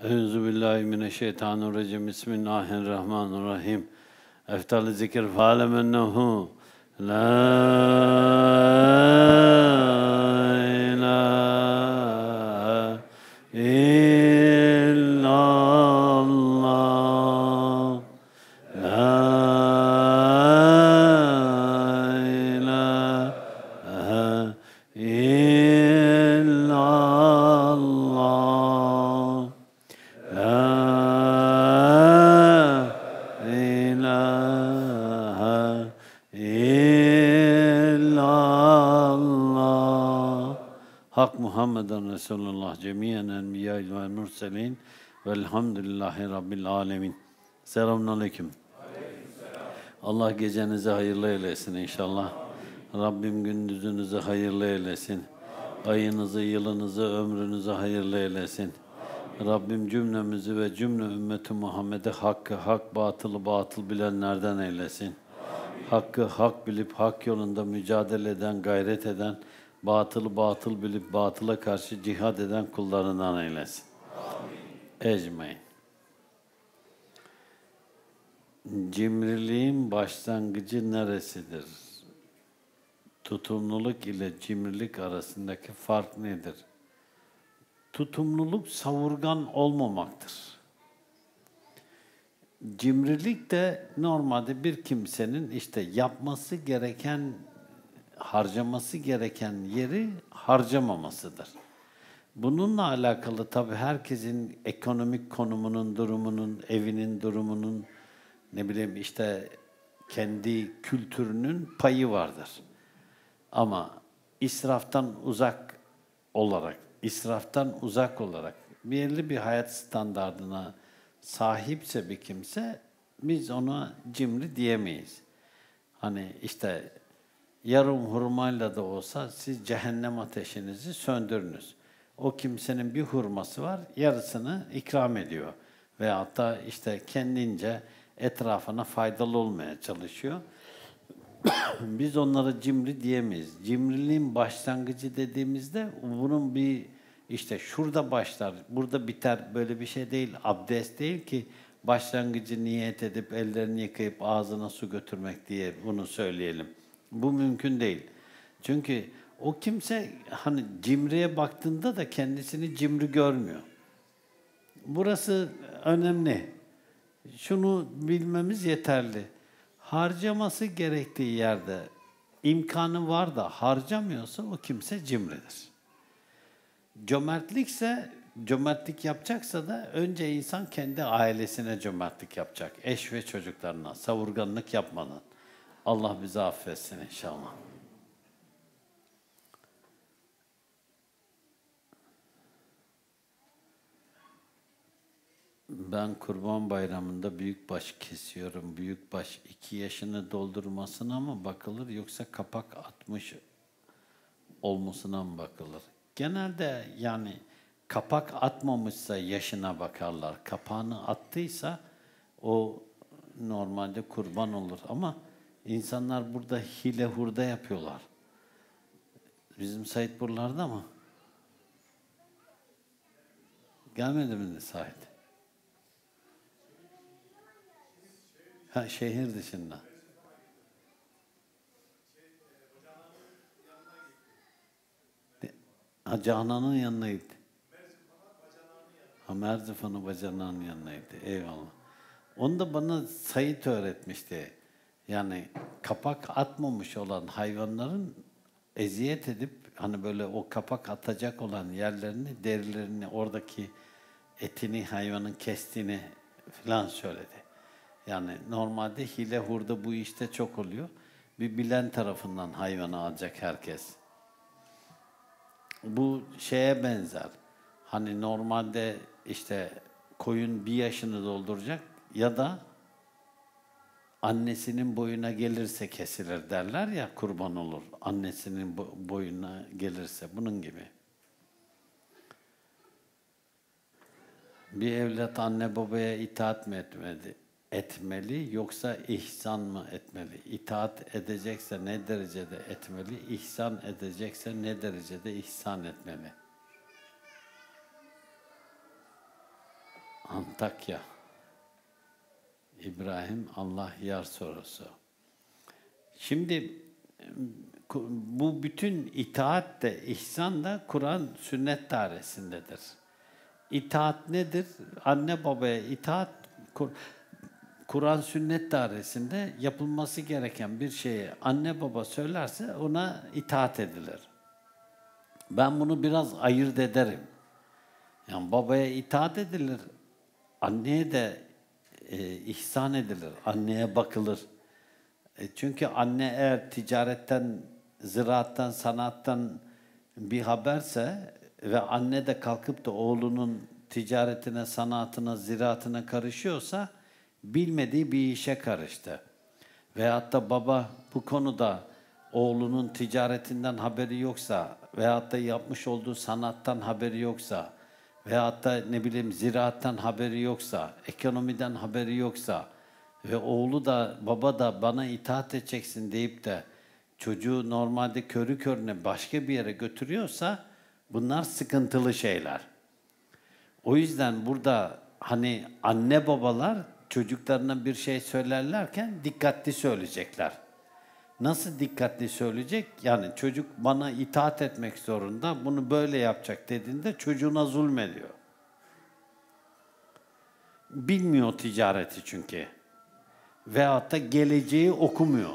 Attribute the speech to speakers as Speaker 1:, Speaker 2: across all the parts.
Speaker 1: Euzubillahimineşşeytanirracim. Bismillahirrahmanirrahim. Eftal-i zikir fâlem ennehu la ilahe illallah. La ilahe illallah. La ilahe illallah. Hak Muhammeden Resulullah cemiyen enbiya ve murselin velhamdülillahi rabbil alemin. Selamun aleyküm. Allah gecenizi hayırlı eylesin inşallah. Rabbim gündüzünüzü hayırlı eylesin. Ayınızı, yılınızı, ömrünüzü hayırlı eylesin. Rabbim cümlemizi ve cümle ümmeti Muhammed'i hakkı hak, batılı batıl bilenlerden eylesin. Hakkı hak bilip hak yolunda mücadele eden, gayret eden, batılı batıl bilip batıla karşı cihad eden kullarından eylesin. Ecmaîn. Cimriliğin başlangıcı neresidir? Tutumluluk ile cimrilik arasındaki fark nedir? Tutumluluk savurgan olmamaktır. Cimrilik de normalde bir kimsenin işte yapması gereken, harcaması gereken yeri harcamamasıdır. Bununla alakalı tabii herkesin ekonomik konumunun, durumunun, evinin durumunun, ne bileyim işte kendi kültürünün payı vardır. Ama israftan uzak olarak belirli bir hayat standardına sahipse bir kimse, biz ona cimri diyemeyiz. Hani işte yarım hurmayla da olsa siz cehennem ateşinizi söndürünüz. O kimsenin bir hurması var, yarısını ikram ediyor. Veyahut da işte kendince etrafına faydalı olmaya çalışıyor. Biz onlara cimri diyemeyiz. Cimriliğin başlangıcı dediğimizde bunun bir işte şurada başlar, burada biter, böyle bir şey değil. Abdest değil ki başlangıcı niyet edip ellerini yıkayıp ağzına su götürmek diye bunu söyleyelim. Bu mümkün değil. Çünkü o kimse hani cimriye baktığında da kendisini cimri görmüyor. Burası önemli. Şunu bilmemiz yeterli. Harcaması gerektiği yerde imkanı var da harcamıyorsa o kimse cimridir. Cömertlik yapacaksa da önce insan kendi ailesine cömertlik yapacak. Eş ve çocuklarına, savurganlık yapmadan. Allah bizi affetsin inşallah. Ben Kurban Bayramı'nda büyükbaş kesiyorum. Büyükbaş 2 yaşını doldurmasına mı bakılır yoksa kapak atmış olmasına mı bakılır? Genelde yani kapak atmamışsa yaşına bakarlar. Kapağını attıysa o normalde kurban olur. Ama insanlar burada hile hurda yapıyorlar. Bizim Said buralarda mı? Gelmedi mi Said? Ha, şehir dışında. Ha, Canan'ın yanına gitti. Ha, Merzifon'a bacanağının yanına gitti. Eyvallah. Onu da bana Said öğretmişti. Yani kapak atmamış olan hayvanların eziyet edip hani böyle o kapak atacak olan yerlerini, derilerini, oradaki etini hayvanın kestiğini falan söyledi. Yani normalde hile hurda bu işte çok oluyor. Bir bilen tarafından hayvanı alacak herkes. Bu şeye benzer. Hani normalde işte koyun 1 yaşını dolduracak ya da annesinin boyuna gelirse kesilir derler ya, kurban olur. Annesinin boyuna gelirse, bunun gibi. Bir evlat anne babaya itaat mi etmeli yoksa ihsan mı etmeli? İtaat edecekse ne derecede etmeli? İhsan edecekse ne derecede ihsan etmeli? Antakya. İbrahim Allah yar sorusu. Şimdi bu bütün itaat de, ihsan da Kur'an sünnet dairesindedir. İtaat nedir? Anne babaya itaat, Kur'an sünnet dairesinde yapılması gereken bir şeyi anne baba söylerse ona itaat edilir. Ben bunu biraz ayırt ederim. Yani babaya itaat edilir, anneye de ihsan edilir, anneye bakılır. Çünkü anne eğer ticaretten, ziraattan, sanattan bir haberse ve anne de kalkıp da oğlunun ticaretine, sanatına, ziraatına karışıyorsa bilmediği bir işe karıştı. Veyahut da baba bu konuda oğlunun ticaretinden haberi yoksa veyahut da yapmış olduğu sanattan haberi yoksa veyahut da ne bileyim ziraattan haberi yoksa, ekonomiden haberi yoksa ve oğlu da baba da bana itaat edeceksin deyip de çocuğu normalde körü körüne başka bir yere götürüyorsa bunlar sıkıntılı şeyler. O yüzden burada hani anne babalar çocuklarına bir şey söylerlerken dikkatli söyleyecekler. Nasıl dikkatli söyleyecek? Yani çocuk bana itaat etmek zorunda, bunu böyle yapacak dediğinde çocuğuna zulmediyor. Bilmiyor ticareti çünkü. Veyahut da geleceği okumuyor.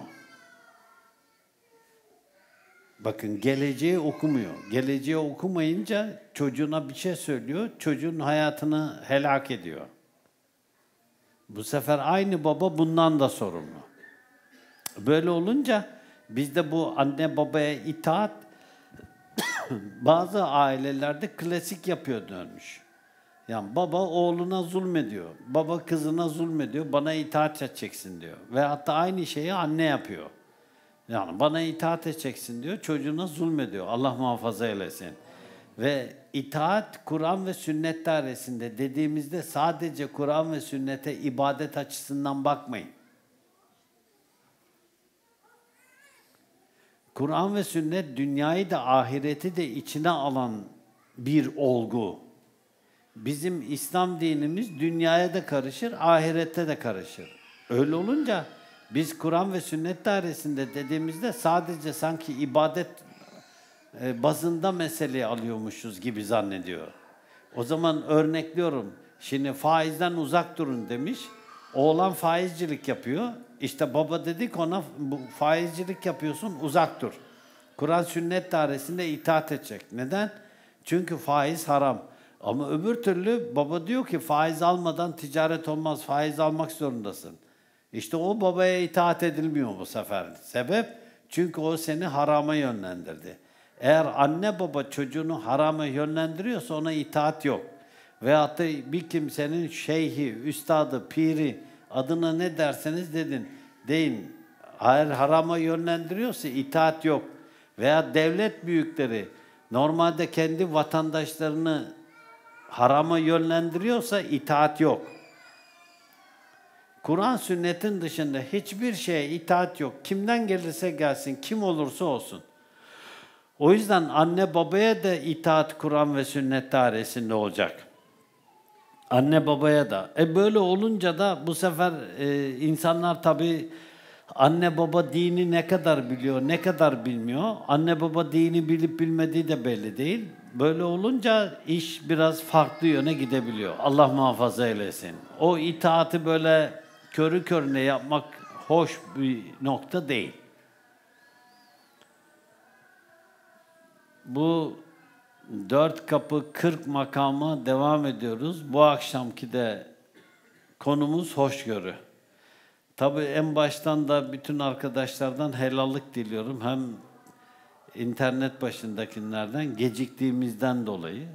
Speaker 1: Bakın geleceği okumuyor. Geleceği okumayınca çocuğuna bir şey söylüyor, çocuğun hayatını helak ediyor. Bu sefer aynı baba bundan da sorumlu. Böyle olunca bizde bu anne babaya itaat bazı ailelerde klasik yapıyor dönmüş. Yani baba oğluna zulmediyor, baba kızına zulmediyor, bana itaat edeceksin diyor. Ve hatta aynı şeyi anne yapıyor. Yani bana itaat edeceksin diyor, çocuğuna zulmediyor. Allah muhafaza eylesin. Ve itaat Kur'an ve sünnet dairesinde dediğimizde sadece Kur'an ve sünnete ibadet açısından bakmayın. Kur'an ve sünnet dünyayı da ahireti de içine alan bir olgu. Bizim İslam dinimiz dünyaya da karışır, ahirette de karışır. Öyle olunca biz Kur'an ve sünnet dairesinde dediğimizde sadece sanki ibadet bazında meseleyi alıyormuşuz gibi zannediyor. O zaman örnekliyorum. Şimdi faizden uzak durun demiş. Oğlan faizcilik yapıyor. İşte baba dedik ona bu faizcilik yapıyorsun uzak dur. Kur'an sünnet dairesinde itaat edecek. Neden? Çünkü faiz haram. Ama öbür türlü baba diyor ki faiz almadan ticaret olmaz. Faiz almak zorundasın. İşte o babaya itaat edilmiyor bu sefer. Sebep? Çünkü o seni harama yönlendirdi. Eğer anne baba çocuğunu harama yönlendiriyorsa ona itaat yok. Veyahut da bir kimsenin şeyhi, üstadı, piri adına ne derseniz deyin. Eğer harama yönlendiriyorsa itaat yok. Veya devlet büyükleri normalde kendi vatandaşlarını harama yönlendiriyorsa itaat yok. Kur'an sünnetin dışında hiçbir şeye itaat yok. Kimden gelirse gelsin, kim olursa olsun. O yüzden anne babaya da itaat Kur'an ve sünnet dairesinde olacak. Anne babaya da. Böyle olunca da bu sefer insanlar tabii anne baba dini ne kadar biliyor, ne kadar bilmiyor. Anne baba dini bilip bilmediği de belli değil. Böyle olunca iş biraz farklı yöne gidebiliyor. Allah muhafaza eylesin. O itaati böyle körü körüne yapmak hoş bir nokta değil. Bu 4 kapı 40 makama devam ediyoruz. Bu akşamki de konumuz hoşgörü. Tabii en baştan da bütün arkadaşlardan helallik diliyorum. Hem internet başındakilerden geciktiğimizden dolayı.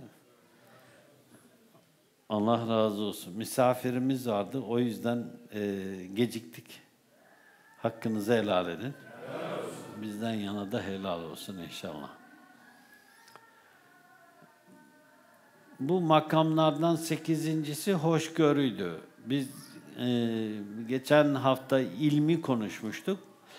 Speaker 1: Allah razı olsun. Misafirimiz vardı. O yüzden geciktik. Hakkınızı helal edin. Bizden yana da helal olsun inşallah. Bu makamlardan 8.'si hoşgörüydü. Biz geçen hafta ilmi konuşmuştuk.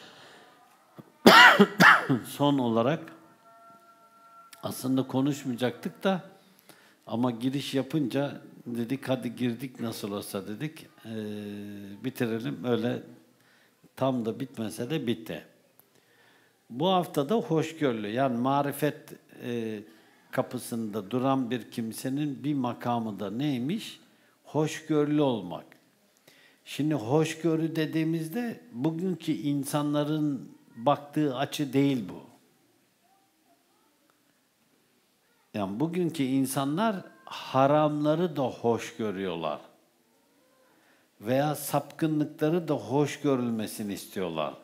Speaker 1: Son olarak aslında konuşmayacaktık da ama giriş yapınca Dedik hadi girdik nasıl olsa dedik. Bitirelim. Öyle tam da bitmese de bitti. Bu haftada hoşgörülü, yani marifet kapısında duran bir kimsenin bir makamı da neymiş? Hoşgörülü olmak. Şimdi hoşgörü dediğimizde bugünkü insanların baktığı açı değil bu. Yani bugünkü insanlar haramları da hoş görüyorlar. Veya sapkınlıkları da hoş görülmesini istiyorlar.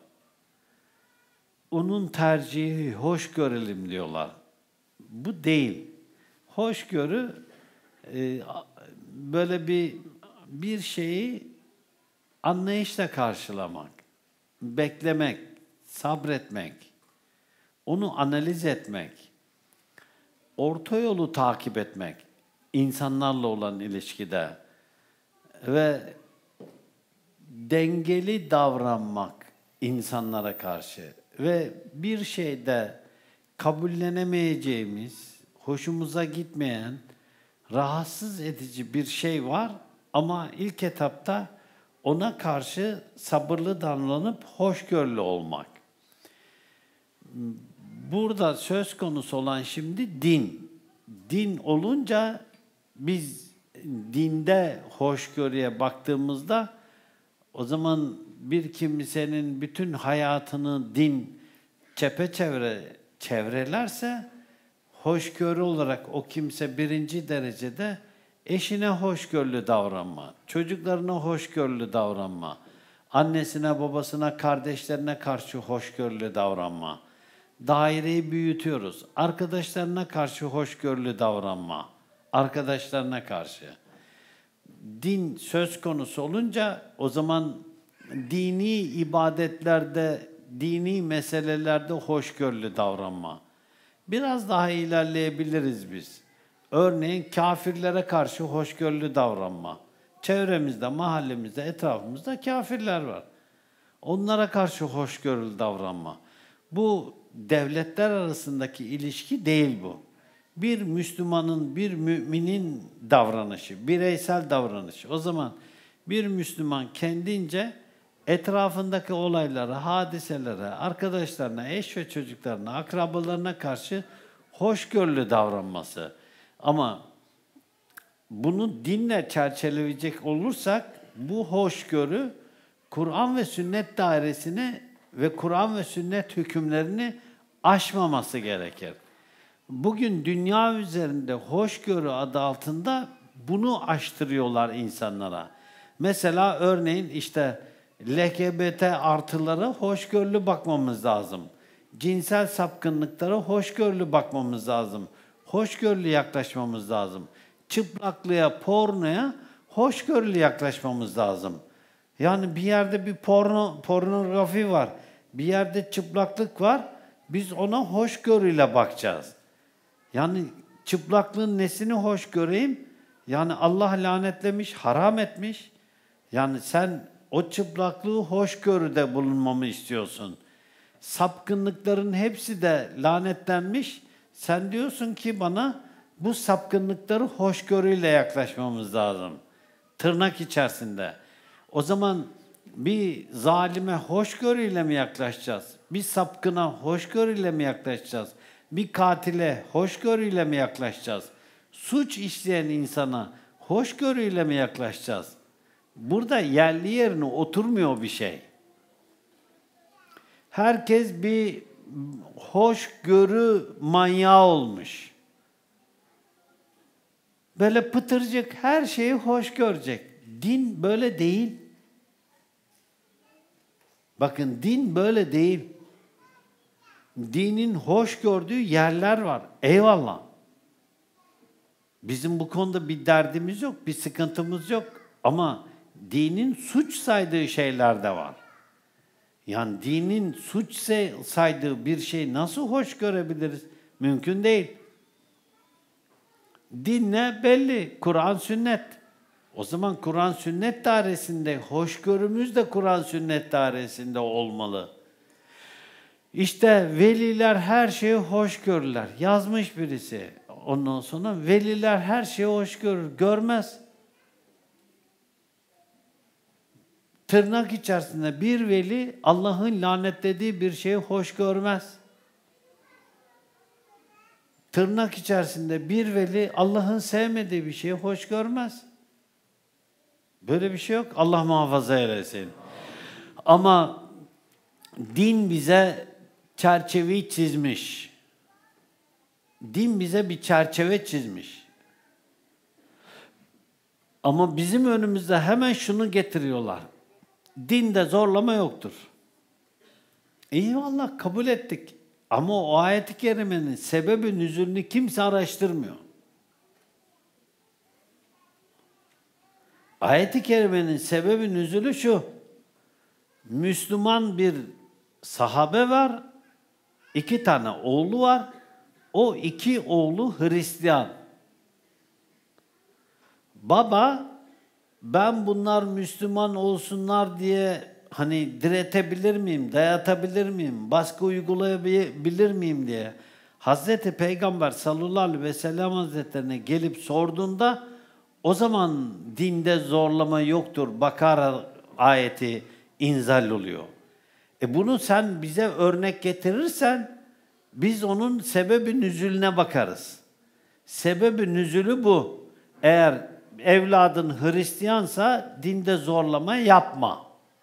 Speaker 1: Onun tercihi hoş görelim diyorlar. Bu değil. Hoşgörü böyle bir şeyi anlayışla karşılamak, beklemek, sabretmek, onu analiz etmek, orta yolu takip etmek insanlarla olan ilişkide ve dengeli davranmak insanlara karşı ve bir şeyde kabullenemeyeceğimiz, hoşumuza gitmeyen, rahatsız edici bir şey var ama ilk etapta ona karşı sabırlı davranıp hoşgörülü olmak. Burada söz konusu olan şimdi din. Din olunca biz dinde hoşgörüye baktığımızda o zaman bir kimsenin bütün hayatını din çepeçevre çevrelerse hoşgörü olarak o kimse birinci derecede eşine hoşgörülü davranma, çocuklarına hoşgörülü davranma, annesine, babasına, kardeşlerine karşı hoşgörülü davranma. Daireyi büyütüyoruz. Arkadaşlarına karşı hoşgörülü davranma. Arkadaşlarına karşı. Din söz konusu olunca o zaman dini ibadetlerde, dini meselelerde hoşgörülü davranma. Biraz daha ilerleyebiliriz biz. Örneğin kafirlere karşı hoşgörülü davranma. Çevremizde, mahallemizde, etrafımızda kafirler var. Onlara karşı hoşgörülü davranma. Bu devletler arasındaki ilişki değil bu. Bir Müslümanın, bir müminin davranışı, bireysel davranışı. O zaman bir Müslüman kendince etrafındaki olaylara, hadiselere, arkadaşlarına, eş ve çocuklarına, akrabalarına karşı hoşgörülü davranması. Ama bunu dinle çerçeveleyecek olursak bu hoşgörü Kur'an ve sünnet dairesini ve Kur'an ve sünnet hükümlerini aşmaması gerekir. Bugün dünya üzerinde hoşgörü adı altında bunu aştırıyorlar insanlara. Mesela örneğin işte LGBT artılara hoşgörülü bakmamız lazım. Cinsel sapkınlıklara hoşgörülü bakmamız lazım. Hoşgörülü yaklaşmamız lazım. Çıplaklığa, pornoya hoşgörülü yaklaşmamız lazım. Yani bir yerde bir pornografi var, bir yerde çıplaklık var, biz ona hoşgörüyle bakacağız. Yani çıplaklığın nesini hoş göreyim? Yani Allah lanetlemiş, haram etmiş. Yani sen o çıplaklığı hoşgörüde bulunmamı istiyorsun. Sapkınlıkların hepsi de lanetlenmiş. Sen diyorsun ki bana bu sapkınlıkları hoşgörüyle yaklaşmamız lazım. Tırnak içerisinde. O zaman bir zalime hoşgörüyle mi yaklaşacağız? Bir sapkına hoşgörüyle mi yaklaşacağız? Bir katile hoşgörüyle mi yaklaşacağız? Suç işleyen insana hoşgörüyle mi yaklaşacağız? Burada yerli yerine oturmuyor bir şey. Herkes bir hoşgörü manyağı olmuş. Böyle pıtırcık her şeyi hoş görecek. Din böyle değil. Bakın din böyle değil. Dinin hoş gördüğü yerler var. Eyvallah. Bizim bu konuda bir derdimiz yok, bir sıkıntımız yok. Ama dinin suç saydığı şeyler de var. Yani dinin suç saydığı bir şey nasıl hoş görebiliriz? Mümkün değil. Din ne? Belli. Kur'an, sünnet. O zaman Kur'an, sünnet dairesinde, hoşgörümüz de Kur'an, sünnet dairesinde olmalı. İşte veliler her şeyi hoş görürler. Yazmış birisi. Ondan sonra veliler her şeyi hoş görür. Görmez. tırnak içerisinde bir veli Allah'ın lanetlediği bir şeyi hoş görmez. Tırnak içerisinde bir veli Allah'ın sevmediği bir şeyi hoş görmez. Böyle bir şey yok. Allah muhafaza eylesin. Ama din bize çerçeveyi çizmiş. Din bize bir çerçeve çizmiş. Ama bizim önümüzde hemen şunu getiriyorlar. Dinde zorlama yoktur. Eyvallah, kabul ettik. Ama o ayet-i kerimenin sebebi nüzulünü kimse araştırmıyor. Ayet-i kerimenin sebebi nüzulü şu. Müslüman bir sahabe var. 2 tane oğlu var. O 2 oğlu Hristiyan. Baba, ben bunlar Müslüman olsunlar diye hani diretebilir miyim, dayatabilir miyim, baskı uygulayabilir miyim diye Hazreti Peygamber sallallahu aleyhi ve sellem Hazretlerine gelip sorduğunda o zaman dinde zorlama yoktur. Bakara ayeti inzal oluyor. Bunu sen bize örnek getirirsen biz onun sebebi nüzulüne bakarız. Sebebi nüzulü bu. Eğer evladın Hristiyansa dinde zorlama yapma.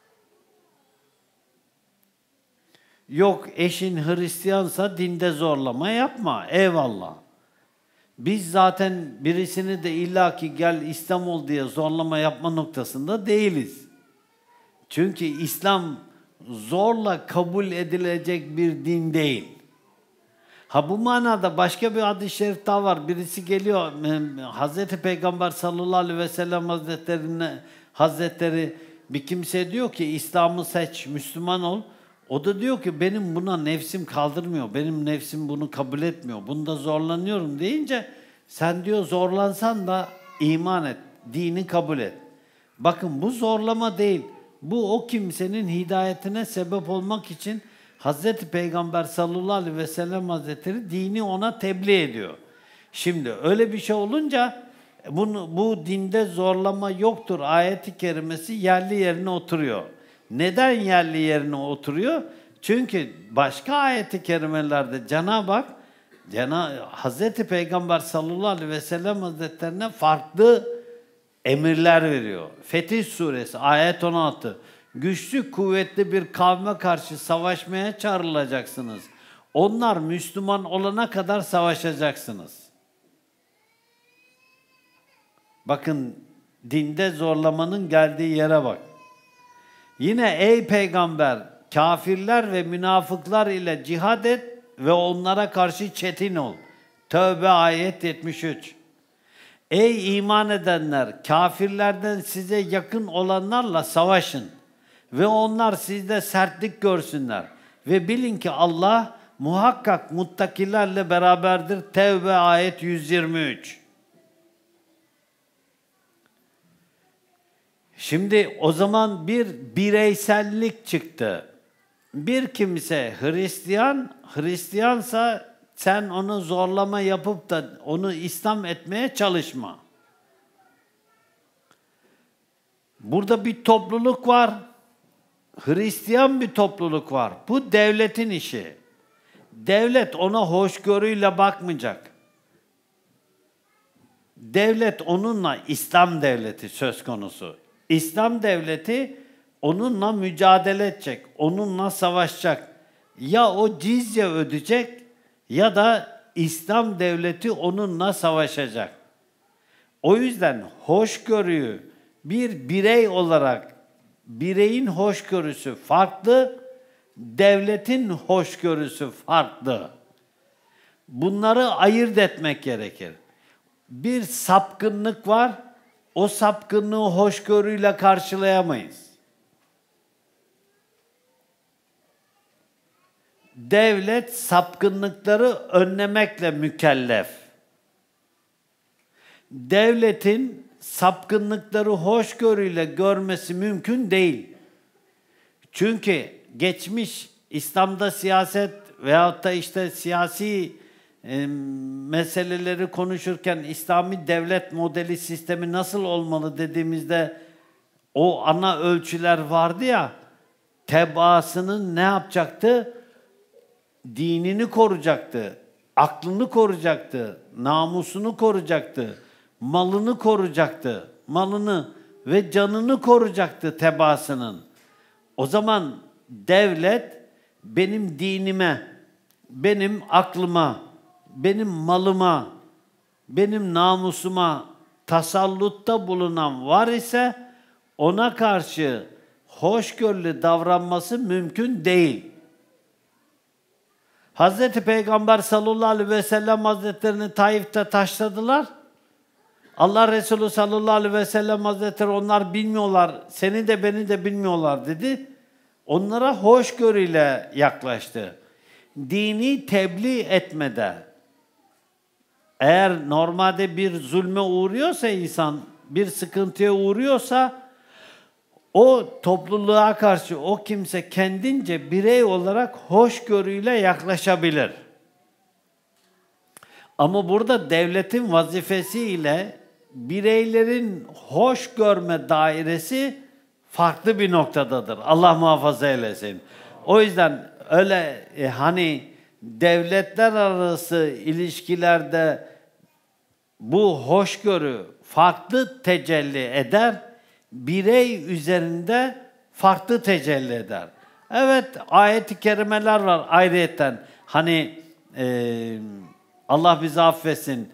Speaker 1: Yok eşin Hristiyansa dinde zorlama yapma. Eyvallah. Biz zaten birisini de illaki gel İslam ol diye zorlama yapma noktasında değiliz. Çünkü İslam zorla kabul edilecek bir din değil. Ha bu manada başka bir hadis-i şerif daha var. Birisi geliyor Hazreti Peygamber sallallahu aleyhi ve sellem Hazretleri bir kimse diyor ki İslam'ı seç, Müslüman ol. O da diyor ki benim buna nefsim kaldırmıyor. Benim nefsim bunu kabul etmiyor. Bunda zorlanıyorum deyince sen diyor zorlansan da iman et, dini kabul et. Bakın bu zorlama değil. Bu o kimsenin hidayetine sebep olmak için Hazreti Peygamber sallallahu aleyhi ve sellem Hazretleri dini ona tebliğ ediyor. Şimdi öyle bir şey olunca bu dinde zorlama yoktur ayeti kerimesi yerli yerine oturuyor. Neden yerli yerine oturuyor? Çünkü başka ayeti kerimelerde Cenab-ı Hak Hazreti Peygamber sallallahu aleyhi ve sellem Hazretlerine farklı emirler veriyor. Fetih Suresi ayet 16. Güçlü kuvvetli bir kavme karşı savaşmaya çağrılacaksınız. Onlar Müslüman olana kadar savaşacaksınız. Bakın dinde zorlamanın geldiği yere bak. Yine ey peygamber kafirler ve münafıklar ile cihad et ve onlara karşı çetin ol. Tövbe ayet 73. Ey iman edenler kafirlerden size yakın olanlarla savaşın ve onlar sizde sertlik görsünler ve bilin ki Allah muhakkak muttakilerle beraberdir. Tevbe ayet 123. Şimdi o zaman bir bireysellik çıktı. Bir kimse Hristiyansa sen onu zorlama yapıp da onu İslam etmeye çalışma. Burada bir topluluk var. Hristiyan bir topluluk var. Bu devletin işi. Devlet ona hoşgörüyle bakmayacak. Devlet onunla İslam devleti söz konusu. İslam devleti onunla mücadele edecek, onunla savaşacak. Ya o cizye ödeyecek ya da İslam devleti onunla savaşacak. O yüzden hoşgörüyü bir birey olarak bireyin hoşgörüsü farklı, devletin hoşgörüsü farklı. Bunları ayırt etmek gerekir. Bir sapkınlık var, o sapkınlığı hoşgörüyle karşılayamayız. Devlet sapkınlıkları önlemekle mükellef. Devletin sapkınlıkları hoşgörüyle görmesi mümkün değil. Çünkü geçmiş İslam'da siyaset veyahut da işte siyasi meseleleri konuşurken İslami devlet modeli sistemi nasıl olmalı dediğimizde o ana ölçüler vardı ya, tebaasının ne yapacaktı? Dinini koruyacaktı, aklını koruyacaktı, namusunu koruyacaktı, malını koruyacaktı, malını ve canını koruyacaktı tebaasının. O zaman devlet benim dinime, benim aklıma, benim malıma, benim namusuma tasallutta bulunan var ise ona karşı hoşgörülü davranması mümkün değil. Hazreti Peygamber sallallahu aleyhi ve sellem Hazretlerini Taif'te taşladılar. Allah Resulü sallallahu aleyhi ve sellem Hazretleri onlar bilmiyorlar, seni de beni de bilmiyorlar dedi. Onlara hoşgörüyle yaklaştı. Dini tebliğ etmede, eğer normalde bir zulme uğruyorsa insan, bir sıkıntıya uğruyorsa, o topluluğa karşı o kimse kendince birey olarak hoşgörüyle yaklaşabilir. Ama burada devletin vazifesiyle bireylerin hoş görme dairesi farklı bir noktadadır. Allah muhafaza eylesin. O yüzden öyle hani devletler arası ilişkilerde bu hoşgörü farklı tecelli eder, birey üzerinde farklı tecelli eder. Evet, ayet-i kerimeler var ayrıyeten. Hani Allah bizi affetsin.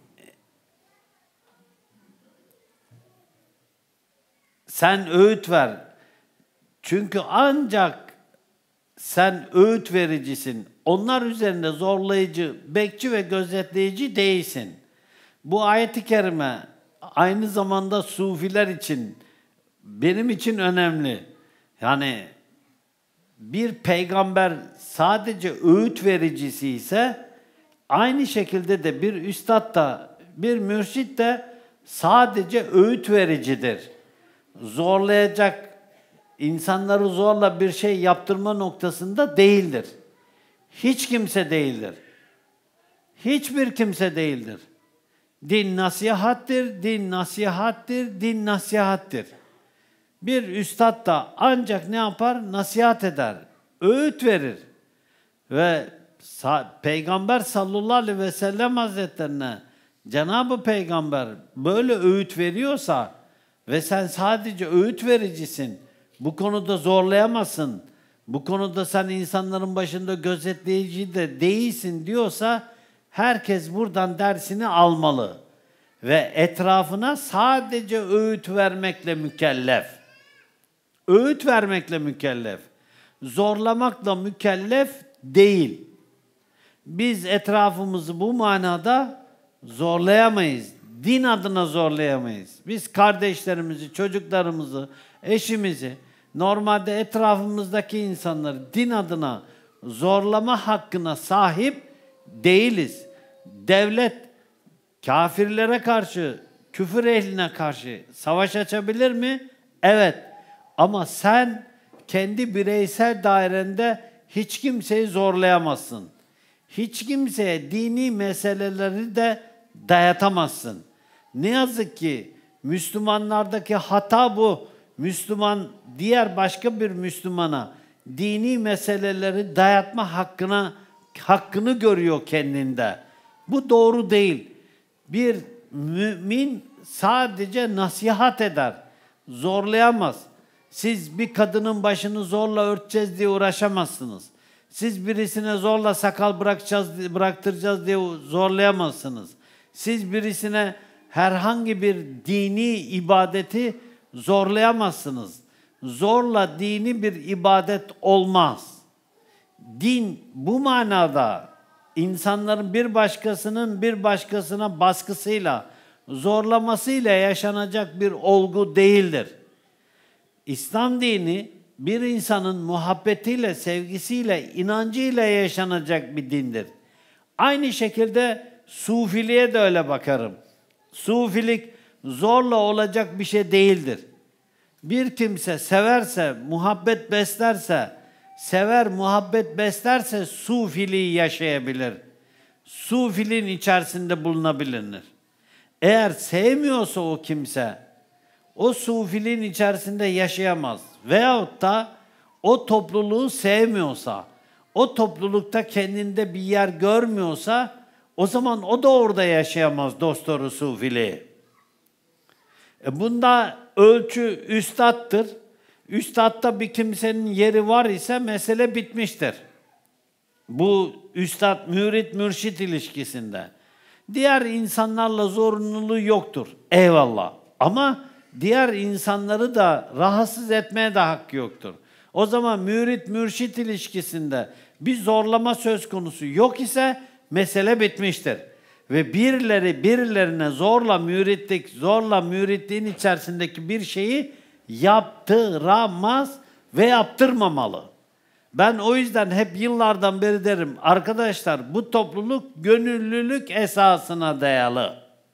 Speaker 1: Sen öğüt ver. Çünkü ancak sen öğüt vericisin. Onlar üzerinde zorlayıcı, bekçi ve gözetleyici değilsin. Bu ayet-i kerime aynı zamanda sufiler için, benim için önemli. Yani bir peygamber sadece öğüt vericisi ise, aynı şekilde de bir üstad da, bir mürşit de sadece öğüt vericidir. Zorlayacak, insanları zorla bir şey yaptırma noktasında değildir. Hiç kimse değildir. Hiçbir kimse değildir. Din nasihattir, din nasihattir, din nasihattir. Bir üstad da ancak ne yapar? Nasihat eder, öğüt verir. Ve Peygamber sallallahu aleyhi ve sellem Hazretlerine Cenab-ı Peygamber böyle öğüt veriyorsa ve sen sadece öğüt vericisin, bu konuda zorlayamazsın, bu konuda sen insanların başında gözetleyici de değilsin diyorsa, herkes buradan dersini almalı ve etrafına sadece öğüt vermekle mükellef. Öğüt vermekle mükellef. Zorlamakla mükellef değil. Biz etrafımızı bu manada zorlayamayız. Din adına zorlayamayız. Biz kardeşlerimizi, çocuklarımızı, eşimizi, normalde etrafımızdaki insanları din adına zorlama hakkına sahip değiliz. Devlet kafirlere karşı, küfür ehline karşı savaş açabilir mi? Evet. Ama sen kendi bireysel dairende hiç kimseyi zorlayamazsın. Hiç kimseye dini meseleleri de dayatamazsın. Ne yazık ki Müslümanlardaki hata bu. Müslüman diğer başka bir Müslümana dini meseleleri dayatma hakkını görüyor kendinde. Bu doğru değil. Bir mümin sadece nasihat eder, zorlayamaz. Siz bir kadının başını zorla örteceğiz diye uğraşamazsınız. Siz birisine zorla sakal bıraktıracağız diye zorlayamazsınız. Siz birisine herhangi bir dini ibadeti zorlayamazsınız. Zorla dini bir ibadet olmaz. Din bu manada insanların bir başkasının bir başkasına baskısıyla, zorlamasıyla yaşanacak bir olgu değildir. İslam dini bir insanın muhabbetiyle, sevgisiyle, inancıyla yaşanacak bir dindir. Aynı şekilde sufiliğe de öyle bakarım. Sufilik zorla olacak bir şey değildir. Bir kimse severse, muhabbet beslerse, muhabbet beslerse sufiliği yaşayabilir. Sufiliğin içerisinde bulunabilir. Eğer sevmiyorsa o kimse, o sufiliğin içerisinde yaşayamaz. Veyahut da o topluluğu sevmiyorsa, o toplulukta kendinde bir yer görmüyorsa, o zaman o da orada yaşayamaz dostları sufiliği. Bunda ölçü üstattır. Üstadta bir kimsenin yeri var ise mesele bitmiştir. Bu üstad mürit mürşit ilişkisinde. Diğer insanlarla zorunluluğu yoktur. Eyvallah. Ama diğer insanları da rahatsız etmeye de hakkı yoktur. O zaman mürit mürşit ilişkisinde bir zorlama söz konusu yok ise mesele bitmiştir. Ve birilerine zorla müritliğin içerisindeki bir şeyi yaptıramaz ve yaptırmamalı. Ben o yüzden hep yıllardan beri derim, arkadaşlar bu topluluk gönüllülük esasına dayalı.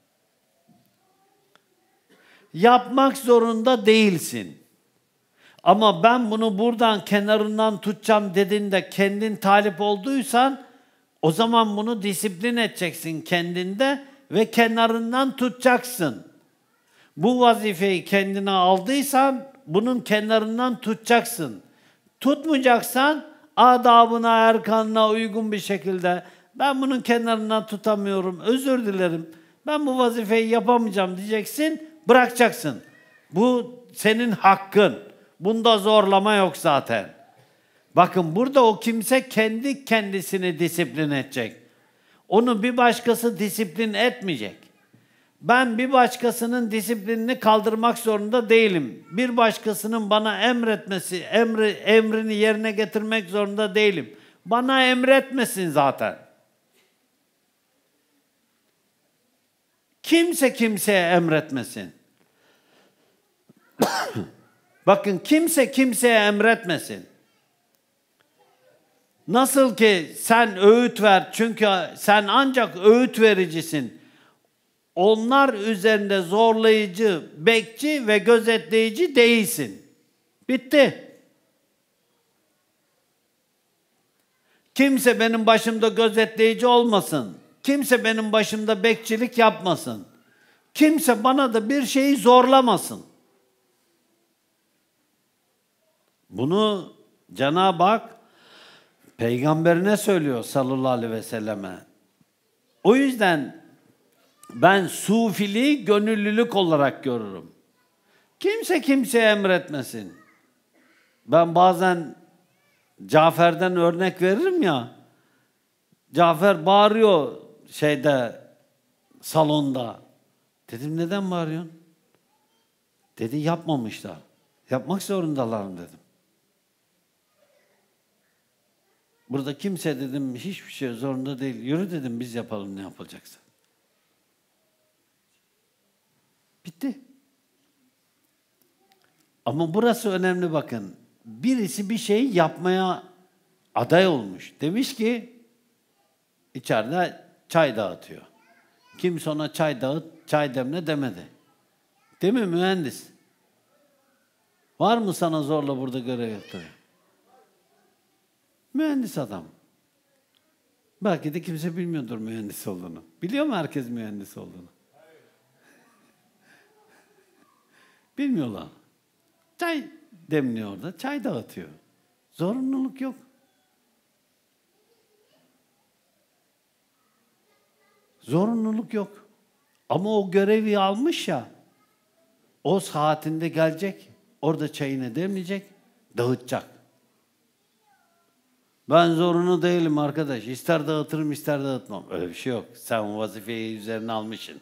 Speaker 1: Yapmak zorunda değilsin. Ama ben bunu buradan kenarından tutacağım dediğinde kendin talip olduysan, o zaman bunu disiplin edeceksin kendinde ve kenarından tutacaksın. Bu vazifeyi kendine aldıysan bunun kenarından tutacaksın. Tutmayacaksan adabına, erkanına uygun bir şekilde ben bunun kenarından tutamıyorum, özür dilerim. Ben bu vazifeyi yapamayacağım diyeceksin, bırakacaksın. Bu senin hakkın. Bunda zorlama yok zaten. Bakın burada o kimse kendi kendisini disiplin edecek. Onu bir başkası disiplin etmeyecek. Ben bir başkasının disiplinini kaldırmak zorunda değilim. Bir başkasının bana emrini yerine getirmek zorunda değilim. Bana emretmesin zaten. Kimse kimseye emretmesin. Bakın kimse kimseye emretmesin. Nasıl ki sen öğüt ver çünkü sen ancak öğüt vericisin. Onlar üzerinde zorlayıcı, bekçi ve gözetleyici değilsin. Bitti. Kimse benim başımda gözetleyici olmasın. Kimse benim başımda bekçilik yapmasın. Kimse bana da bir şeyi zorlamasın. Bunu Cenab-ı Hak Peygamberine söylüyor sallallahu aleyhi ve selleme. O yüzden ben sufiliği gönüllülük olarak görürüm. Kimse kimseye emretmesin. Ben bazen Cafer'den örnek veririm ya. Cafer bağırıyor salonda. Dedim neden bağırıyorsun? Dedi yapmamışlar. Yapmak zorundalar mı dedim. Burada kimse dedim hiçbir şey zorunda değil. Yürü dedim biz yapalım ne yapılacaksa. Bitti. Ama burası önemli bakın. Birisi bir şey yapmaya aday olmuş. Demiş ki içeride çay dağıtıyor. Kimse ona çay demle demedi. Değil mi mühendis? Var mı sana zorla burada görev yaptırıyor? Mühendis adam. Belki de kimse bilmiyordur mühendis olduğunu. Biliyor mu herkes mühendis olduğunu? Bilmiyorlar. Çay demliyor orada, çay dağıtıyor. Zorunluluk yok. Zorunluluk yok. Ama o görevi almış ya, o saatinde gelecek, orada çayını demleyecek, dağıtacak. Ben zorunlu değilim arkadaş. İster dağıtırım, ister dağıtmam. Öyle bir şey yok. Sen vazifeyi üzerine almışsın.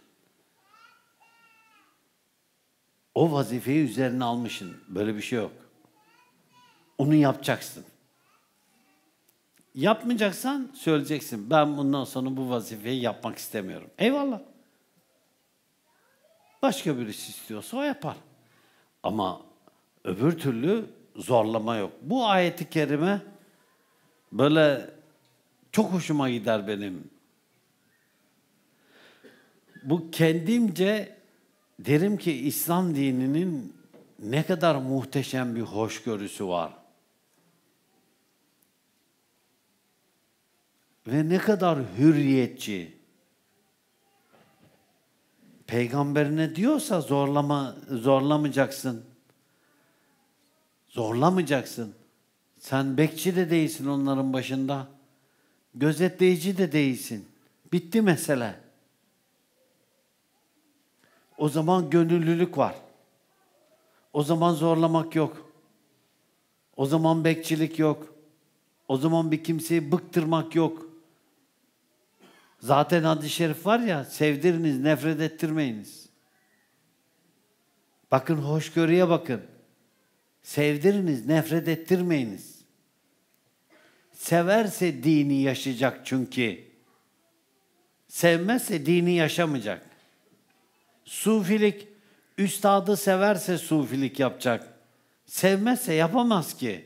Speaker 1: O vazifeyi üzerine almışsın. Böyle bir şey yok. Onu yapacaksın. Yapmayacaksan söyleyeceksin. Ben bundan sonra bu vazifeyi yapmak istemiyorum. Eyvallah. Başka birisi istiyorsa o yapar. Ama öbür türlü zorlama yok. Bu ayeti kerime böyle çok hoşuma gider benim. Bu kendimce derim ki İslam dininin ne kadar muhteşem bir hoşgörüsü var. Ve ne kadar hürriyetçi. Peygamberine diyorsa zorlamayacaksın. Zorlamayacaksın. Sen bekçi de değilsin onların başında. Gözetleyici de değilsin. Bitti mesele. O zaman gönüllülük var. O zaman zorlamak yok. O zaman bekçilik yok. O zaman bir kimseyi bıktırmak yok. Zaten hadis-i şerif var ya, sevdiriniz, nefret ettirmeyiniz. Bakın hoşgörüye bakın. Sevdiriniz, nefret ettirmeyiniz. Severse dini yaşayacak çünkü. Sevmezse dini yaşamayacak. Sufilik, üstadı severse sufilik yapacak. Sevmezse yapamaz ki.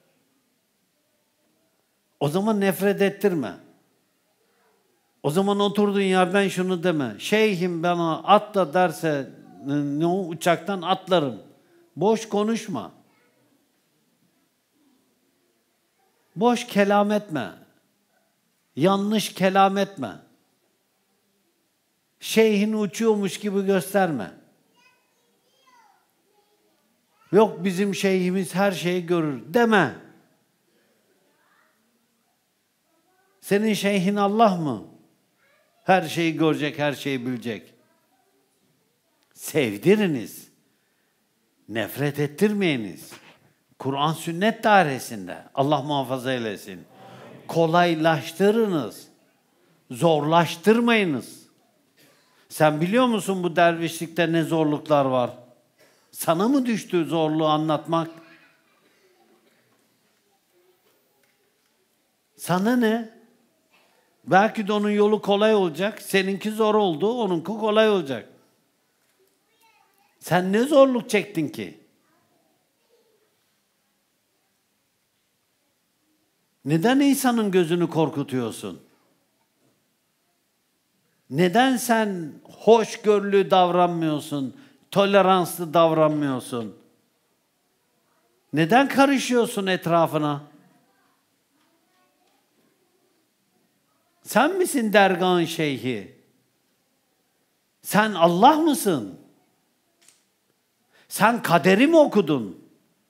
Speaker 1: O zaman nefret ettirme. O zaman oturduğun yerden şunu deme. Şeyhim bana atla derse uçaktan atlarım. Boş konuşma. Boş kelam etme. Yanlış kelam etme. Şeyhin uçuyormuş gibi gösterme. Yok bizim şeyhimiz her şeyi görür deme. Senin şeyhin Allah mı? Her şeyi görecek, her şeyi bilecek. Sevdiriniz. Nefret ettirmeyiniz. Kur'an sünnet dairesinde. Allah muhafaza eylesin. Kolaylaştırınız. Zorlaştırmayınız. Sen biliyor musun bu dervişlikte ne zorluklar var? Sana mı düştü zorluğu anlatmak? Sana ne? Belki de onun yolu kolay olacak. Seninki zor oldu, onunki kolay olacak. Sen ne zorluk çektin ki? Neden insanın gözünü korkutuyorsun? Neden sen hoşgörülü davranmıyorsun, toleranslı davranmıyorsun? Neden karışıyorsun etrafına? Sen misin dergahın şeyhi? Sen Allah mısın? Sen kaderi mi okudun?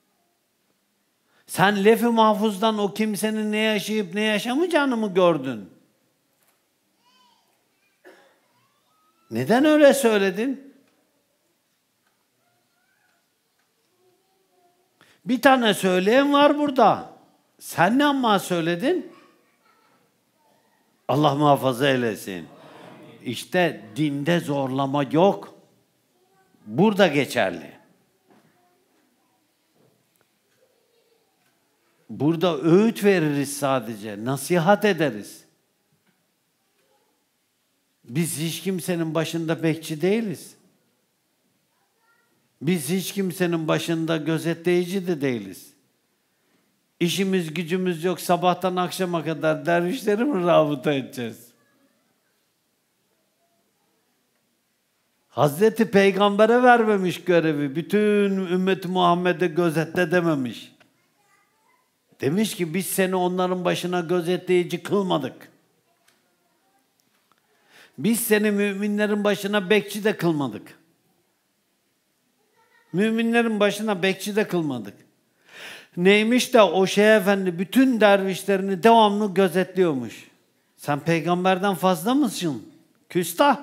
Speaker 1: Sen lef-i mahfuzdan o kimsenin ne yaşayıp ne yaşamayacağını mı gördün? Neden öyle söyledin? Bir tane söyleyen var burada. Sen ne amma söyledin? Allah muhafaza eylesin. İşte dinde zorlama yok. Burada geçerli. Burada öğüt veririz sadece, nasihat ederiz. Biz hiç kimsenin başında bekçi değiliz. Biz hiç kimsenin başında gözetleyici de değiliz. İşimiz gücümüz yok, sabahtan akşama kadar dervişleri mi rabıta edeceğiz? Hazreti Peygamber'e vermemiş görevi, bütün ümmeti Muhammed'e gözetle dememiş. Demiş ki biz seni onların başına gözetleyici kılmadık. Biz seni müminlerin başına bekçi de kılmadık. Müminlerin başına bekçi de kılmadık. Neymiş de o Şeyh Efendi bütün dervişlerini devamlı gözetliyormuş. Sen peygamberden fazla mısın? Küstah.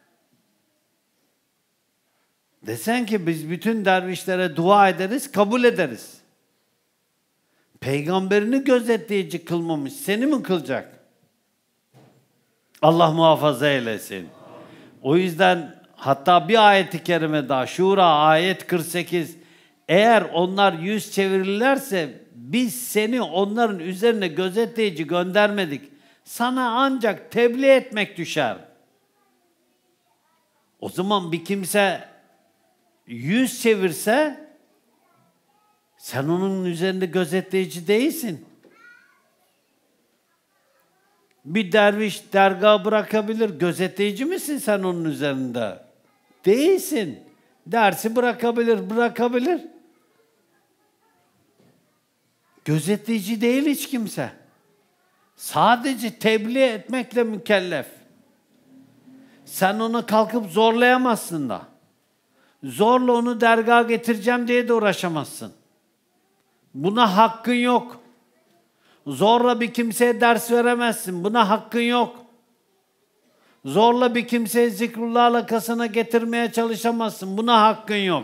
Speaker 1: Desen ki biz bütün dervişlere dua ederiz, kabul ederiz. Peygamberini gözetleyici kılmamış, seni mi kılacak? Allah muhafaza eylesin. O yüzden hatta bir ayet-i kerime daha, Şura ayet 48, eğer onlar yüz çevirirlerse biz seni onların üzerine gözetleyici göndermedik. Sana ancak tebliğ etmek düşer. O zaman bir kimse yüz çevirse sen onun üzerinde gözetleyici değilsin. Bir derviş dergahı bırakabilir. Gözetleyici misin sen onun üzerinde? Değilsin. Dersi bırakabilir. Gözetleyici değil hiç kimse. Sadece tebliğ etmekle mükellef. Sen onu kalkıp zorlayamazsın da. Zorla onu dergaha getireceğim diye de uğraşamazsın. Buna hakkın yok. Zorla bir kimseye ders veremezsin. Buna hakkın yok. Zorla bir kimseyi zikrullah alakasına getirmeye çalışamazsın. Buna hakkın yok.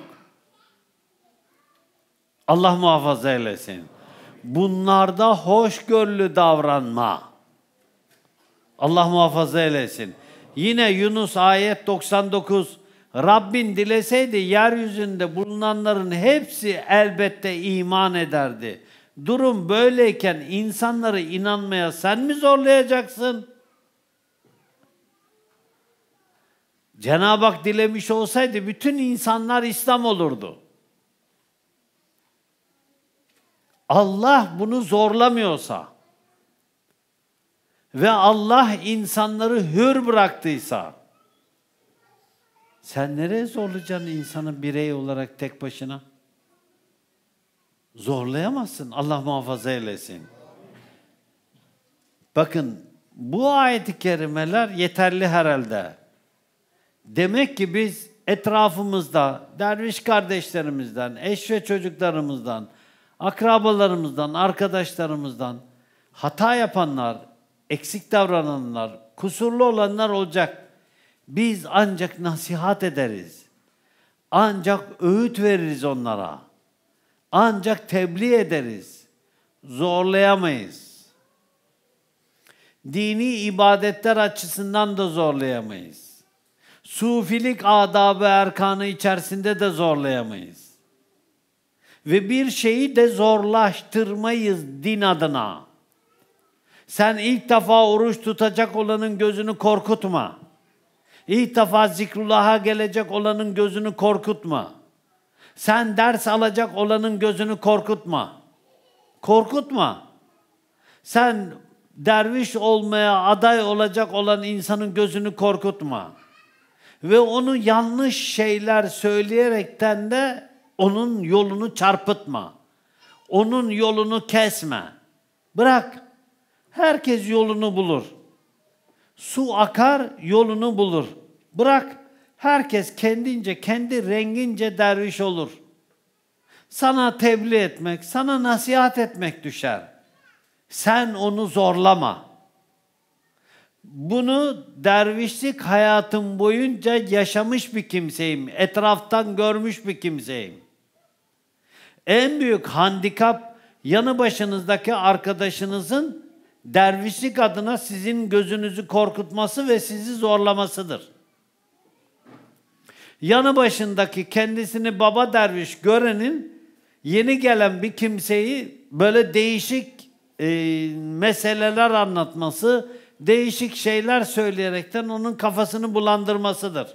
Speaker 1: Allah muhafaza eylesin. Bunlarda hoşgörülü davranma. Allah muhafaza eylesin. Yine Yunus ayet 99. Rabbin dileseydi yeryüzünde bulunanların hepsi elbette iman ederdi. Durum böyleyken insanları inanmaya sen mi zorlayacaksın? Cenab-ı Hak dilemiş olsaydı bütün insanlar İslam olurdu. Allah bunu zorlamıyorsa ve Allah insanları hür bıraktıysa sen nereye zorlayacaksın insanı birey olarak tek başına? Zorlayamazsın. Allah muhafaza eylesin. Bakın bu ayet-i kerimeler yeterli herhalde. Demek ki biz etrafımızda derviş kardeşlerimizden, eş ve çocuklarımızdan, akrabalarımızdan, arkadaşlarımızdan hata yapanlar, eksik davrananlar, kusurlu olanlar olacak. Biz ancak nasihat ederiz. Ancak öğüt veririz onlara. Ancak tebliğ ederiz. Zorlayamayız. Dini ibadetler açısından da zorlayamayız. Sufilik adabı erkanı içerisinde de zorlayamayız. Ve bir şeyi de zorlaştırmayız din adına. Sen ilk defa oruç tutacak olanın gözünü korkutma. İlk defa zikrullah'a gelecek olanın gözünü korkutma. Sen ders alacak olanın gözünü korkutma. Korkutma. Sen derviş olmaya aday olacak olan insanın gözünü korkutma. Ve onu yanlış şeyler söyleyerekten de onun yolunu çarpıtma. Onun yolunu kesme. Bırak. Herkes yolunu bulur. Su akar, yolunu bulur. Bırak. Herkes kendince, kendi rengince derviş olur. Sana tebliğ etmek, sana nasihat etmek düşer. Sen onu zorlama. Bunu dervişlik hayatım boyunca yaşamış bir kimseyim. Etraftan görmüş bir kimseyim. En büyük handikap yanı başınızdaki arkadaşınızın dervişlik adına sizin gözünüzü korkutması ve sizi zorlamasıdır. Yanı başındaki kendisini baba derviş görenin yeni gelen bir kimseyi böyle değişik meseleler anlatması, değişik şeyler söyleyerekten onun kafasını bulandırmasıdır.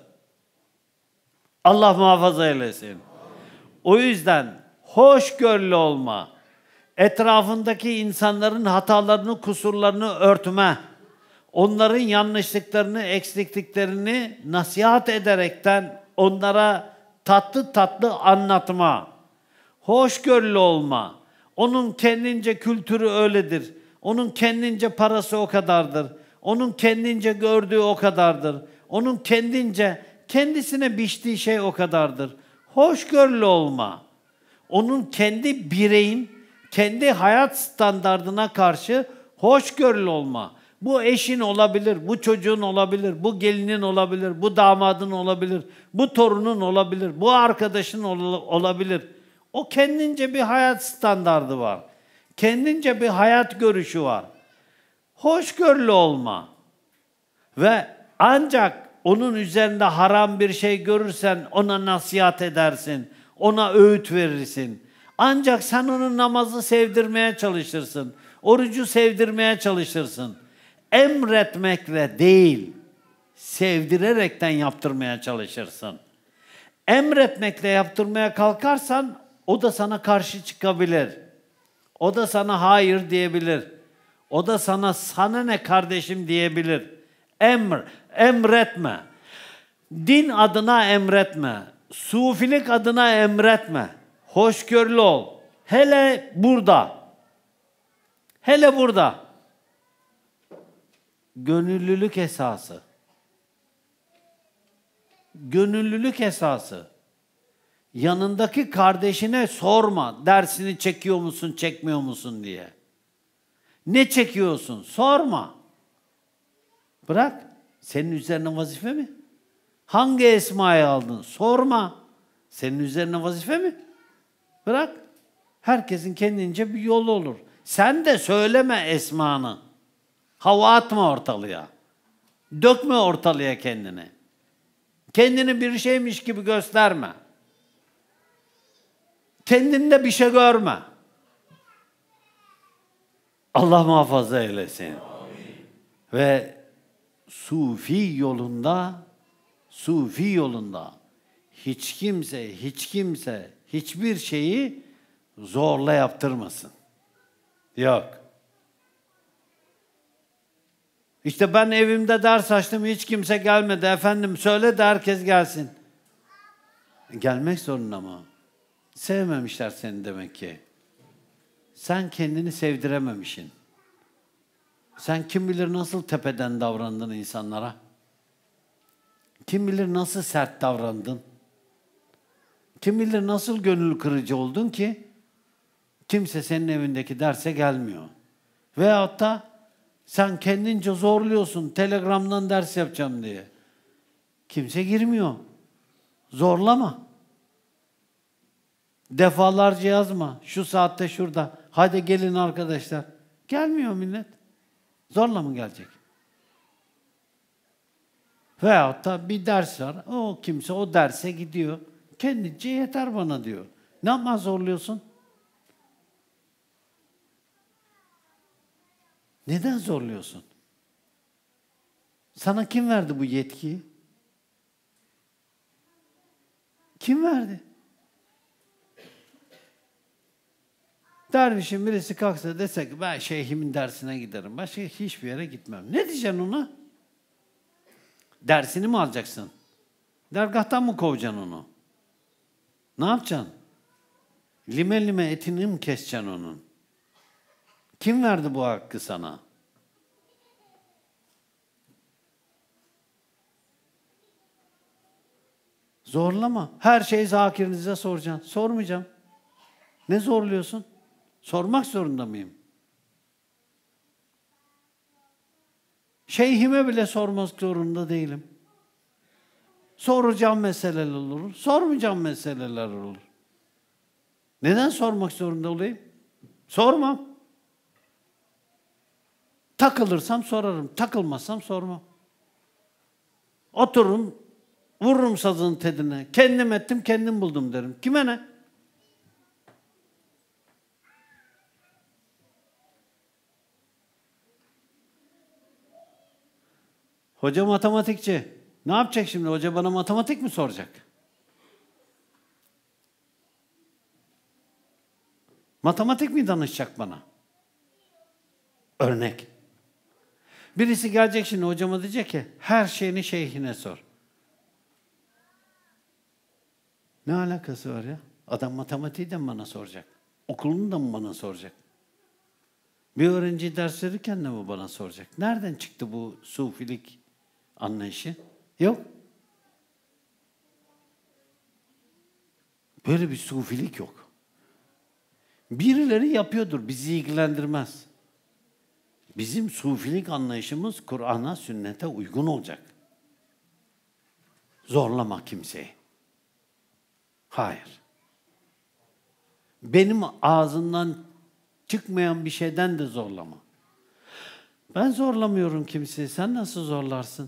Speaker 1: Allah muhafaza eylesin. O yüzden hoşgörülü olma, etrafındaki insanların hatalarını, kusurlarını örtme, onların yanlışlıklarını, eksikliklerini nasihat ederekten onlara tatlı tatlı anlatma, hoşgörülü olma. Onun kendince kültürü öyledir. Onun kendince parası o kadardır. Onun kendince gördüğü o kadardır. Onun kendisine biçtiği şey o kadardır. Hoşgörülü olma. Onun kendi bireyin, kendi hayat standardına karşı hoşgörülü olma. Bu eşin olabilir, bu çocuğun olabilir, bu gelinin olabilir, bu damadın olabilir, bu torunun olabilir, bu arkadaşın olabilir. O kendince bir hayat standardı var. Kendince bir hayat görüşü var. Hoşgörülü olma. Ve ancak onun üzerinde haram bir şey görürsen ona nasihat edersin, ona öğüt verirsin. Ancak sen onun namazı sevdirmeye çalışırsın, orucu sevdirmeye çalışırsın. Emretmekle değil, sevdirerekten yaptırmaya çalışırsın. Emretmekle yaptırmaya kalkarsan o da sana karşı çıkabilir. O da sana hayır diyebilir. O da sana ne kardeşim diyebilir. Emretme. Din adına emretme. Sufilik adına emretme. Hoşgörülü ol. Hele burada. Hele burada. Gönüllülük esası. Gönüllülük esası. Yanındaki kardeşine sorma, dersini çekiyor musun, çekmiyor musun diye. Ne çekiyorsun? Sorma. Bırak. Senin üzerine vazife mi? Hangi esmayı aldın? Sorma. Senin üzerine vazife mi? Bırak. Herkesin kendince bir yolu olur. Sen de söyleme esmanı. Hava atma ortalığa. Dökme ortalığa kendini. Kendini bir şeymiş gibi gösterme. Kendinde bir şey görme. Allah muhafaza eylesin. Amin. Ve sufi yolunda hiç kimse hiçbir şeyi zorla yaptırmasın. Yok. İşte ben evimde ders açtım, hiç kimse gelmedi. Efendim söyle de herkes gelsin. Gelmek zorunda mı? Sevmemişler seni demek ki. Sen kendini sevdirememişsin. Sen kim bilir nasıl tepeden davrandın insanlara? Kim bilir nasıl sert davrandın? Kim bilir nasıl gönül kırıcı oldun ki kimse senin evindeki derse gelmiyor. Veyahut da sen kendince zorluyorsun, Telegram'dan ders yapacağım diye. Kimse girmiyor. Zorlama. Defalarca yazma. Şu saatte şurada. Hadi gelin arkadaşlar. Gelmiyor millet. Zorla mı gelecek? Veyahut da bir ders var. O kimse o derse gidiyor. Kendince yeter bana diyor. Ne yapma zorluyorsun? Neden zorluyorsun? Sana kim verdi bu yetkiyi? Kim verdi? Dervişin birisi kalksa dese ki ben şeyhimin dersine giderim. Başka hiçbir yere gitmem. Ne diyeceksin ona? Dersini mi alacaksın? Dergahtan mı kovacaksın onu? Ne yapacaksın? Lime lime etini mi keseceksin onun? Kim verdi bu hakkı sana? Zorlama. Her şeyi zakirinize soracaksın. Sormayacağım. Ne zorluyorsun? Sormak zorunda mıyım? Şeyhime bile sormak zorunda değilim. Soracağım meseleler olur. Sormayacağım meseleler olur. Neden sormak zorunda olayım? Sormam. Takılırsam sorarım. Takılmazsam sormam. Otururum, vururum sazın tedine. Kendim ettim, kendim buldum derim. Kime ne? Hoca matematikçi. Ne yapacak şimdi? Hoca bana matematik mi soracak? Matematik mi danışacak bana? Örnek. Birisi gelecek şimdi hocama diyecek ki her şeyini şeyhine sor. Ne alakası var ya? Adam matematiği de mi bana soracak? Okulunu da mı bana soracak? Bir öğrenci ders verirken de mi bana soracak? Nereden çıktı bu sufilik anlayışı? Yok. Böyle bir sufilik yok. Birileri yapıyordur, bizi ilgilendirmez. Bizim sufilik anlayışımız Kur'an'a, sünnete uygun olacak. Zorlama kimseyi. Hayır. Benim ağzımdan çıkmayan bir şeyden de zorlama. Ben zorlamıyorum kimseyi. Sen nasıl zorlarsın?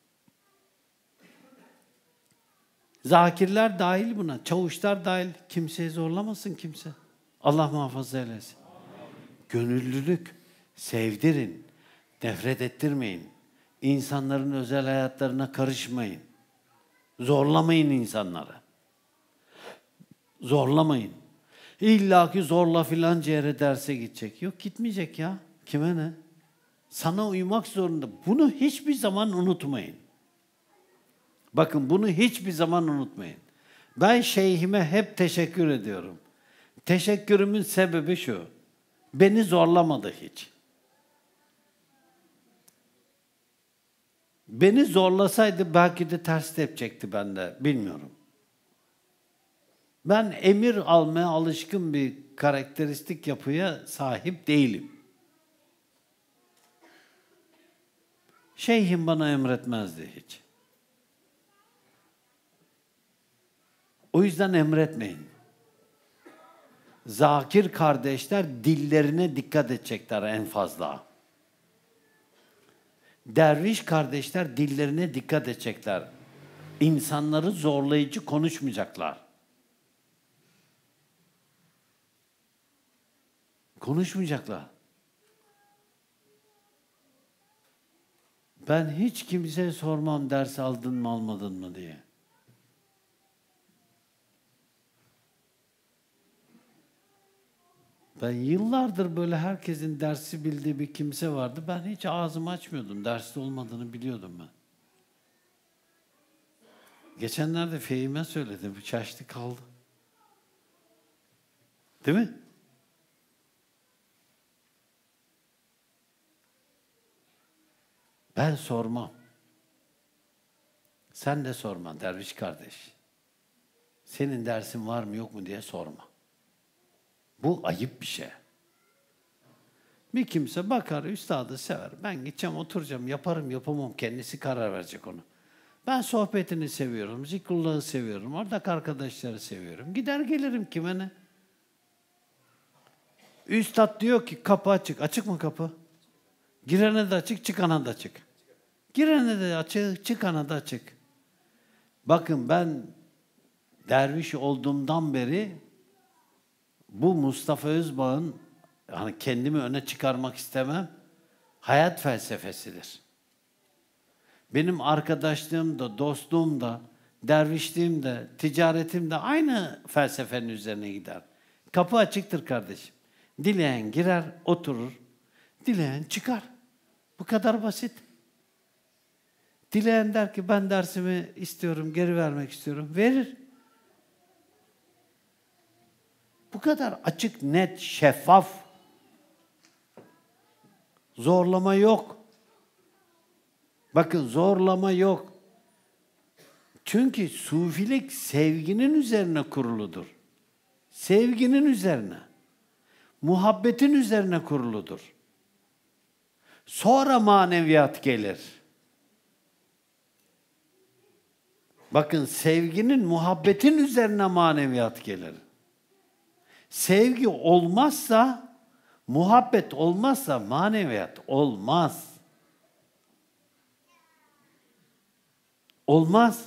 Speaker 1: Zakirler dahil buna, çavuşlar dahil. Kimseyi zorlamasın kimse. Allah muhafaza eylesin. Gönüllülük, sevdirin, nefret ettirmeyin. İnsanların özel hayatlarına karışmayın. Zorlamayın insanları. Zorlamayın. İlla ki zorla filanca yere derse gidecek. Yok gitmeyecek ya. Kime ne? Sana uymak zorunda. Bunu hiçbir zaman unutmayın. Bakın bunu hiçbir zaman unutmayın. Ben şeyhime hep teşekkür ediyorum. Teşekkürümün sebebi şu. Beni zorlamadı hiç. Beni zorlasaydı belki de ters tepecekti bende, bilmiyorum. Ben emir almaya alışkın bir karakteristik yapıya sahip değilim. Şeyhim bana emretmezdi hiç. O yüzden emretmeyin. Zakir kardeşler dillerine dikkat edecekler en fazla. Derviş kardeşler dillerine dikkat edecekler. İnsanları zorlayıcı konuşmayacaklar. Konuşmayacaklar. Ben hiç kimseye sormam ders aldın mı almadın mı diye. Ben yıllardır böyle herkesin dersi bildiği bir kimse vardı. Ben hiç ağzımı açmıyordum. Derste olmadığını biliyordum ben. Geçenlerde Fehim'e söyledim. Şaştı kaldı. Değil mi? Ben sormam. Sen de sorma derviş kardeş. Senin dersin var mı yok mu diye sorma. Bu ayıp bir şey. Bir kimse bakar, üstadı sever. Ben gideceğim, oturacağım, yaparım, yapamam. Kendisi karar verecek onu. Ben sohbetini seviyorum, zikrullahı seviyorum, oradaki arkadaşları seviyorum. Gider gelirim kime ne? Üstad diyor ki kapı açık. Açık mı kapı? Girene de açık, çıkana da açık. Girene de açık, çıkana da açık. Bakın ben derviş olduğumdan beri bu Mustafa Özbağ'ın, hani kendimi öne çıkarmak istemem, hayat felsefesidir. Benim arkadaşlığım da, dostluğum da, dervişliğim de, ticaretim de aynı felsefenin üzerine gider. Kapı açıktır kardeşim. Dileyen girer, oturur. Dileyen çıkar. Bu kadar basit. Dileyen der ki ben dersimi istiyorum, geri vermek istiyorum. Verir. Bu kadar açık, net, şeffaf. Zorlama yok. Bakın zorlama yok. Çünkü sufilik sevginin üzerine kuruludur. Sevginin üzerine. Muhabbetin üzerine kuruludur. Sonra maneviyat gelir. Bakın sevginin, muhabbetin üzerine maneviyat gelir. Sevgi olmazsa, muhabbet olmazsa maneviyat olmaz. Olmaz.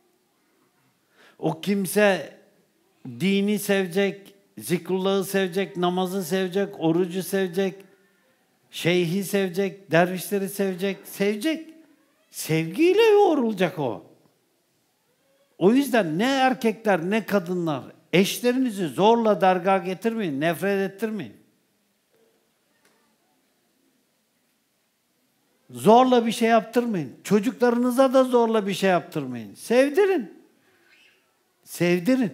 Speaker 1: O kimse dini sevecek, zikrullahı sevecek, namazı sevecek, orucu sevecek, şeyhi sevecek, dervişleri sevecek, sevecek. Sevgiyle yoğrulacak o. O yüzden ne erkekler ne kadınlar eşlerinizi zorla dargaha getirmeyin, nefret ettirmeyin. Zorla bir şey yaptırmayın. Çocuklarınıza da zorla bir şey yaptırmayın. Sevdirin. Sevdirin.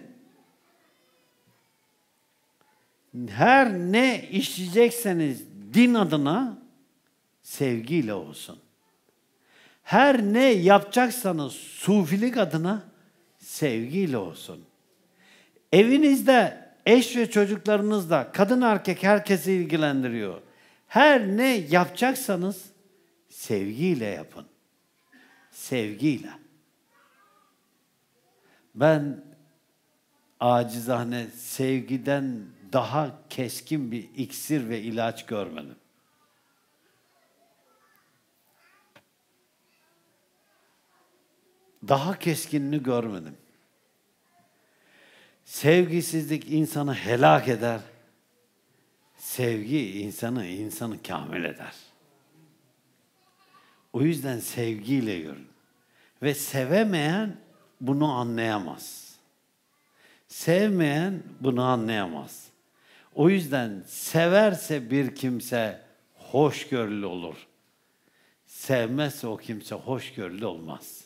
Speaker 1: Her ne işleyecekseniz din adına sevgiyle olsun. Her ne yapacaksanız sufilik adına sevgiyle olsun. Evinizde eş ve çocuklarınızla kadın erkek herkesi ilgilendiriyor. Her ne yapacaksanız sevgiyle yapın. Sevgiyle. Ben acizane sevgiden daha keskin bir iksir ve ilaç görmedim. Daha keskinini görmedim. Sevgisizlik insanı helak eder. Sevgi insanı kamil eder. O yüzden sevgiyle görün. Ve sevemeyen bunu anlayamaz. Sevmeyen bunu anlayamaz. O yüzden severse bir kimse hoşgörülü olur. Sevmezse o kimse hoşgörülü olmaz.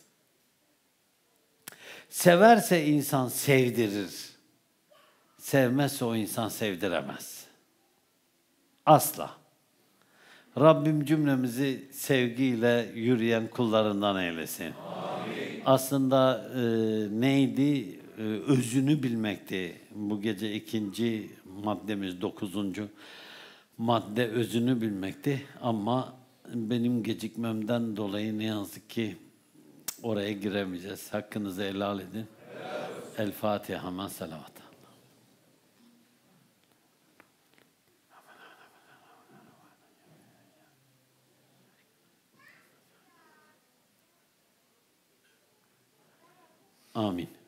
Speaker 1: Severse insan sevdirir. Sevmezse o insan sevdiremez. Asla. Rabbim cümlemizi sevgiyle yürüyen kullarından eylesin. Amin. Aslında neydi? Özünü bilmekti. Bu gece ikinci maddemiz, 9. madde özünü bilmekti. Ama benim gecikmemden dolayı ne yazık ki oraya giremeyeceğiz. Hakkınızı helal edin. El Fatiha, hemen salavat. Amin.